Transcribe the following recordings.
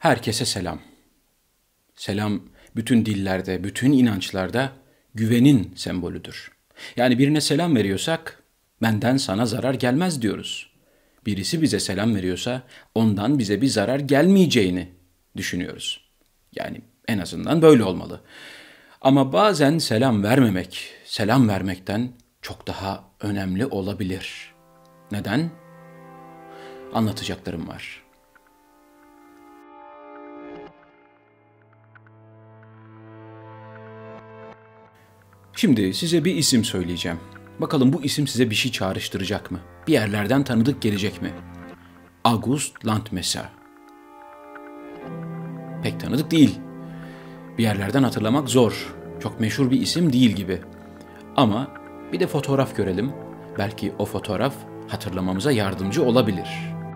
Herkese selam. Selam bütün dillerde, bütün inançlarda güvenin sembolüdür. Yani birine selam veriyorsak benden sana zarar gelmez diyoruz. Birisi bize selam veriyorsa ondan bize bir zarar gelmeyeceğini düşünüyoruz. Yani en azından böyle olmalı. Ama bazen selam vermemek, selam vermekten çok daha önemli olabilir. Neden? Anlatacaklarım var. Şimdi size bir isim söyleyeceğim. Bakalım bu isim size bir şey çağrıştıracak mı? Bir yerlerden tanıdık gelecek mi? August Landmesser. Pek tanıdık değil. Bir yerlerden hatırlamak zor. Çok meşhur bir isim değil gibi. Ama bir de fotoğraf görelim. Belki o fotoğraf hatırlamamıza yardımcı olabilir.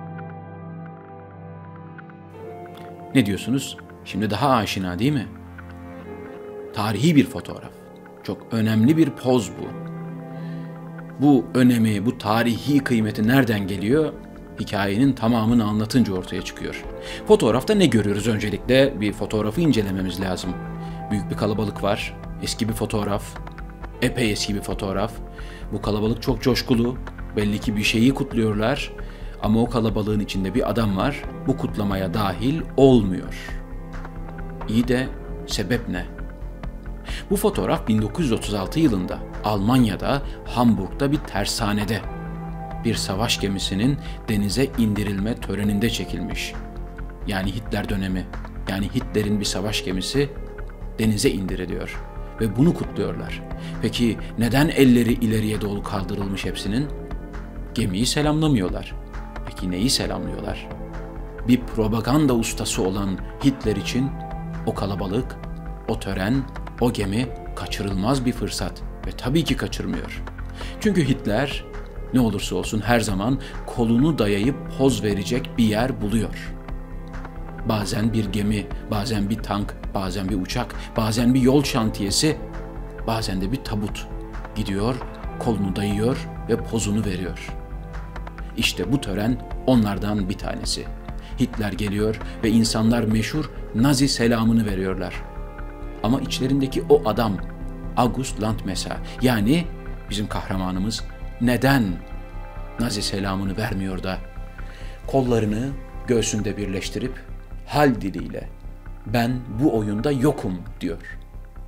Ne diyorsunuz? Şimdi daha aşina değil mi? Tarihi bir fotoğraf. Çok önemli bir poz bu. Bu önemi, bu tarihi kıymeti nereden geliyor? Hikayenin tamamını anlatınca ortaya çıkıyor. Fotoğrafta ne görüyoruz öncelikle? Bir fotoğrafı incelememiz lazım. Büyük bir kalabalık var. Eski bir fotoğraf. Epey eski bir fotoğraf. Bu kalabalık çok coşkulu. Belli ki bir şeyi kutluyorlar. Ama o kalabalığın içinde bir adam var. Bu kutlamaya dahil olmuyor. İyi de sebep ne? Bu fotoğraf 1936 yılında Almanya'da Hamburg'da bir tersanede bir savaş gemisinin denize indirilme töreninde çekilmiş. Yani Hitler dönemi, yani Hitler'in bir savaş gemisi denize indiriliyor ve bunu kutluyorlar. Peki neden elleri ileriye doğru kaldırılmış hepsinin? Gemiyi selamlamıyorlar. Peki neyi selamlıyorlar? Bir propaganda ustası olan Hitler için o kalabalık, o tören, o gemi kaçırılmaz bir fırsat ve tabii ki kaçırmıyor. Çünkü Hitler ne olursa olsun her zaman kolunu dayayıp poz verecek bir yer buluyor. Bazen bir gemi, bazen bir tank, bazen bir uçak, bazen bir yol şantiyesi, bazen de bir tabut gidiyor, kolunu dayıyor ve pozunu veriyor. İşte bu tören onlardan bir tanesi. Hitler geliyor ve insanlar meşhur Nazi selamını veriyorlar. Ama içlerindeki o adam August Landmesser, yani bizim kahramanımız neden Nazi selamını vermiyor da kollarını göğsünde birleştirip hal diliyle ben bu oyunda yokum diyor.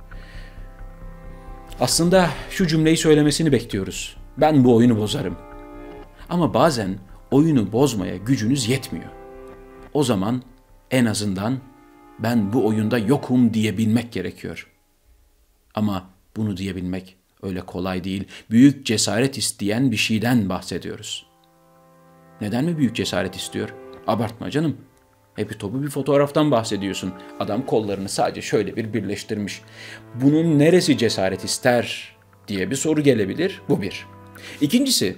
Aslında şu cümleyi söylemesini bekliyoruz. Ben bu oyunu bozarım. Ama bazen oyunu bozmaya gücünüz yetmiyor. O zaman en azından ben bu oyunda yokum diyebilmek gerekiyor. Ama bunu diyebilmek öyle kolay değil. Büyük cesaret isteyen bir şeyden bahsediyoruz. Neden mi büyük cesaret istiyor? Abartma canım. Hepi topu bir fotoğraftan bahsediyorsun. Adam kollarını sadece şöyle bir birleştirmiş. Bunun neresi cesaret ister diye bir soru gelebilir. Bu bir. İkincisi,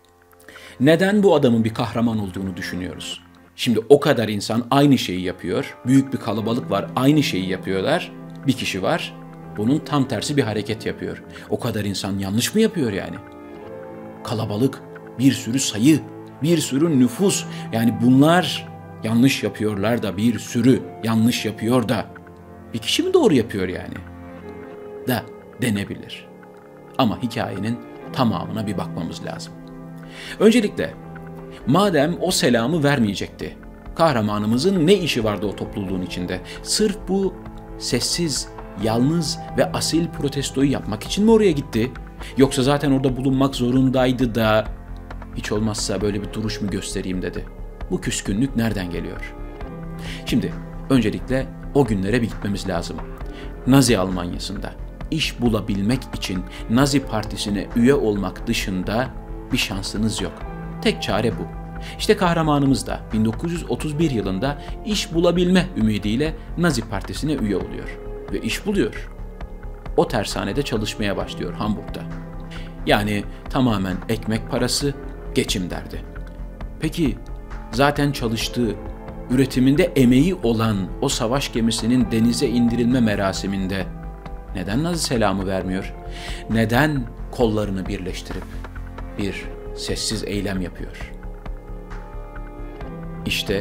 neden bu adamın bir kahraman olduğunu düşünüyoruz? Şimdi o kadar insan aynı şeyi yapıyor. Büyük bir kalabalık var, aynı şeyi yapıyorlar. Bir kişi var, bunun tam tersi bir hareket yapıyor. O kadar insan yanlış mı yapıyor yani? Kalabalık, bir sürü sayı, bir sürü nüfus. Yani bunlar yanlış yapıyorlar da bir sürü yanlış yapıyor da bir kişi mi doğru yapıyor yani? Da denebilir. Ama hikayenin tamamına bir bakmamız lazım. Öncelikle madem o selamı vermeyecekti, kahramanımızın ne işi vardı o topluluğun içinde? Sırf bu sessiz, yalnız ve asil protestoyu yapmak için mi oraya gitti? Yoksa zaten orada bulunmak zorundaydı da hiç olmazsa böyle bir duruş mu göstereyim dedi. Bu küskünlük nereden geliyor? Şimdi öncelikle o günlere bir gitmemiz lazım. Nazi Almanyası'nda iş bulabilmek için Nazi Partisi'ne üye olmak dışında bir şansınız yok. Tek çare bu. İşte kahramanımız da 1931 yılında iş bulabilme ümidiyle Nazi Partisi'ne üye oluyor. Ve iş buluyor. O tersanede çalışmaya başlıyor Hamburg'da. Yani tamamen ekmek parası, geçim derdi. Peki zaten çalıştığı, üretiminde emeği olan o savaş gemisinin denize indirilme merasiminde neden Nazi selamı vermiyor? Neden kollarını birleştirip bir sessiz eylem yapıyor? İşte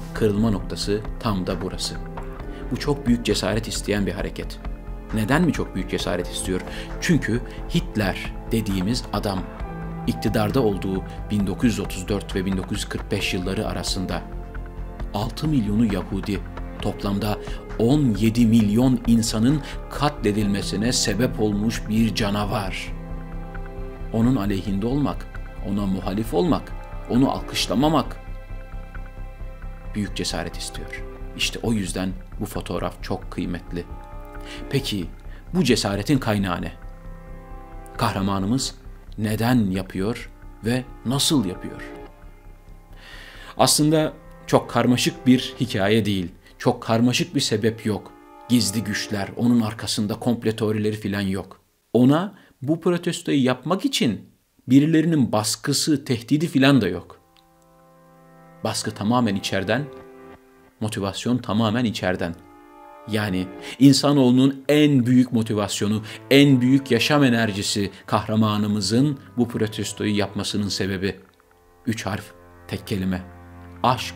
kırılma noktası tam da burası. Bu çok büyük cesaret isteyen bir hareket. Neden mi çok büyük cesaret istiyor? Çünkü Hitler dediğimiz adam iktidarda olduğu 1934 ve 1945 yılları arasında 6 milyonu Yahudi, toplamda 17 milyon insanın katledilmesine sebep olmuş bir canavar. Onun aleyhinde olmak, ona muhalif olmak, onu alkışlamamak büyük cesaret istiyor. İşte o yüzden bu fotoğraf çok kıymetli. Peki bu cesaretin kaynağı ne? Kahramanımız neden yapıyor ve nasıl yapıyor? Aslında çok karmaşık bir hikaye değil, çok karmaşık bir sebep yok. Gizli güçler, onun arkasında komplo teorileri falan yok. Ona bu protestoyu yapmak için birilerinin baskısı, tehdidi falan da yok. Baskı tamamen içeriden, motivasyon tamamen içeriden. Yani insanoğlunun en büyük motivasyonu, en büyük yaşam enerjisi kahramanımızın bu protestoyu yapmasının sebebi. 3 harf, tek kelime. Aşk.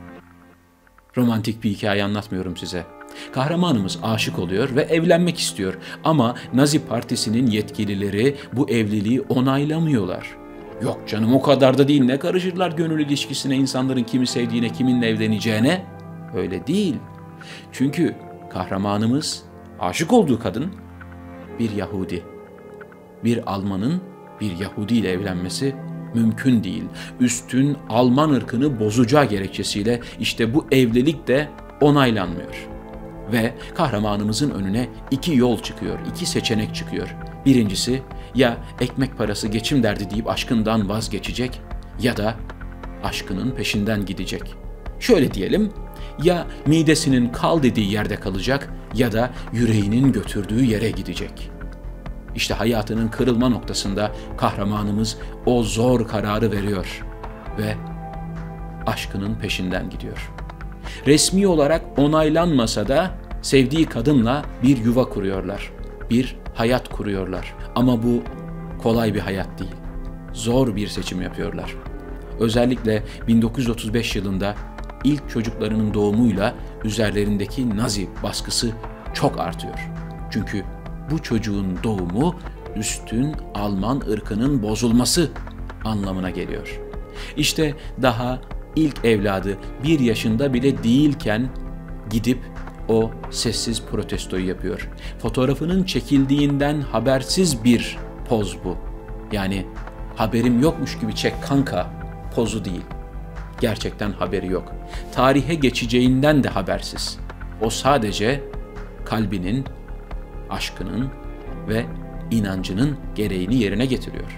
Romantik bir hikaye anlatmıyorum size. Kahramanımız aşık oluyor ve evlenmek istiyor ama Nazi Partisi'nin yetkilileri bu evliliği onaylamıyorlar. Yok canım, o kadar da değil, ne karışırlar gönül ilişkisine, insanların kimi sevdiğine, kiminle evleneceğine? Öyle değil. Çünkü kahramanımız, aşık olduğu kadın bir Yahudi. Bir Almanın bir Yahudi ile evlenmesi mümkün değil. Üstün Alman ırkını bozacağı gerekçesiyle işte bu evlilik de onaylanmıyor. Ve kahramanımızın önüne 2 yol çıkıyor, 2 seçenek çıkıyor. Birincisi, ya ekmek parası geçim derdi deyip aşkından vazgeçecek ya da aşkının peşinden gidecek. Şöyle diyelim, ya midesinin kal dediği yerde kalacak ya da yüreğinin götürdüğü yere gidecek. İşte hayatının kırılma noktasında kahramanımız o zor kararı veriyor ve aşkının peşinden gidiyor. Resmi olarak onaylanmasa da sevdiği kadınla bir yuva kuruyorlar, bir hayat kuruyorlar. Ama bu kolay bir hayat değil, zor bir seçim yapıyorlar. Özellikle 1935 yılında ilk çocuklarının doğumuyla üzerlerindeki Nazi baskısı çok artıyor. Çünkü bu çocuğun doğumu üstün Alman ırkının bozulması anlamına geliyor. İşte daha ilk evladı 1 yaşında bile değilken gidip o sessiz protestoyu yapıyor. Fotoğrafının çekildiğinden habersiz bir poz bu. Yani haberim yokmuş gibi çek kanka pozu değil. Gerçekten haberi yok. Tarihe geçeceğinden de habersiz. O sadece kalbinin, aşkının ve inancının gereğini yerine getiriyor.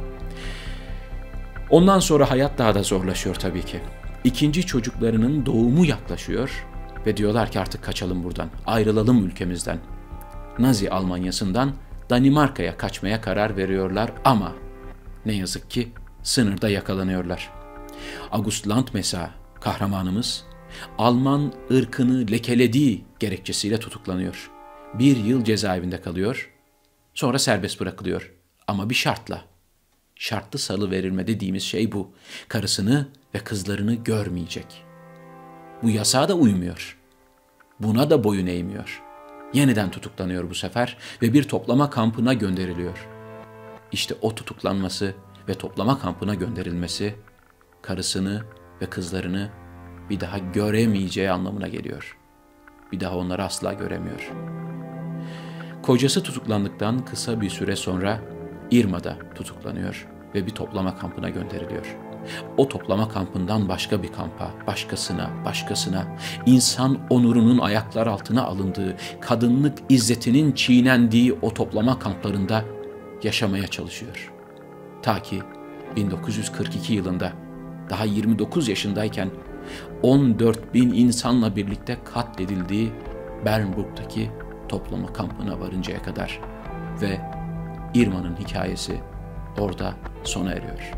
Ondan sonra hayat daha da zorlaşıyor tabii ki. İkinci çocuklarının doğumu yaklaşıyor ve diyorlar ki artık kaçalım buradan, ayrılalım ülkemizden. Nazi Almanyası'ndan Danimarka'ya kaçmaya karar veriyorlar ama ne yazık ki sınırda yakalanıyorlar. August Landmesser kahramanımız Alman ırkını lekelediği gerekçesiyle tutuklanıyor. 1 yıl cezaevinde kalıyor, sonra serbest bırakılıyor ama bir şartla. Şartlı salıverilme dediğimiz şey bu. Karısını ve kızlarını görmeyecek. Bu yasağa da uymuyor. Buna da boyun eğmiyor. Yeniden tutuklanıyor bu sefer ve bir toplama kampına gönderiliyor. İşte o tutuklanması ve toplama kampına gönderilmesi karısını ve kızlarını bir daha göremeyeceği anlamına geliyor. Bir daha onları asla göremiyor. Kocası tutuklandıktan kısa bir süre sonra Irma'da tutuklanıyor ve bir toplama kampına gönderiliyor. O toplama kampından başka bir kampa, başkasına, insan onurunun ayaklar altına alındığı, kadınlık izzetinin çiğnendiği o toplama kamplarında yaşamaya çalışıyor. Ta ki 1942 yılında, daha 29 yaşındayken 14.000 insanla birlikte katledildiği Bernburg'daki toplama kampına varıncaya kadar ve Irma'nın hikayesi orada sona eriyor.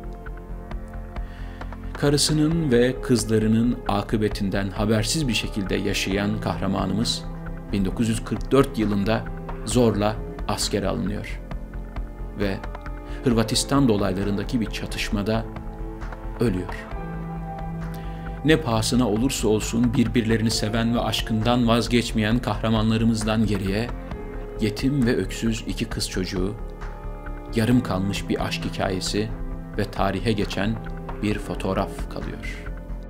Karısının ve kızlarının akıbetinden habersiz bir şekilde yaşayan kahramanımız 1944 yılında zorla askere alınıyor ve Hırvatistan dolaylarındaki bir çatışmada ölüyor. ne pahasına olursa olsun birbirlerini seven ve aşkından vazgeçmeyen kahramanlarımızdan geriye yetim ve öksüz iki kız çocuğu, yarım kalmış bir aşk hikayesi ve tarihe geçen bir fotoğraf kalıyor.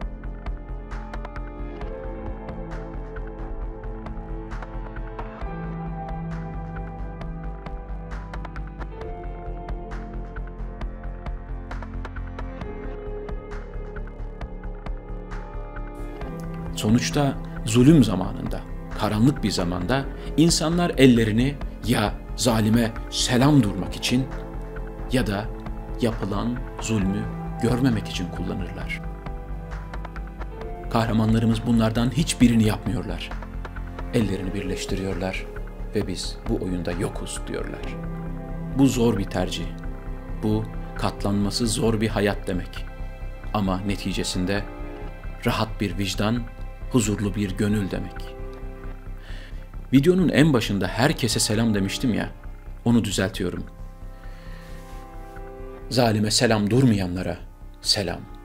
Sonuçta zulüm zamanında, karanlık bir zamanda insanlar ellerini ya zalime selam durmak için ya da yapılan zulmü görmemek için kullanırlar. Kahramanlarımız bunlardan hiçbirini yapmıyorlar. Ellerini birleştiriyorlar ve biz bu oyunda yokuz diyorlar. Bu zor bir tercih. Bu katlanması zor bir hayat demek. Ama neticesinde rahat bir vicdan, huzurlu bir gönül demek. Videonun en başında herkese selam demiştim ya, onu düzeltiyorum. Zalime selam durmayanlara selam.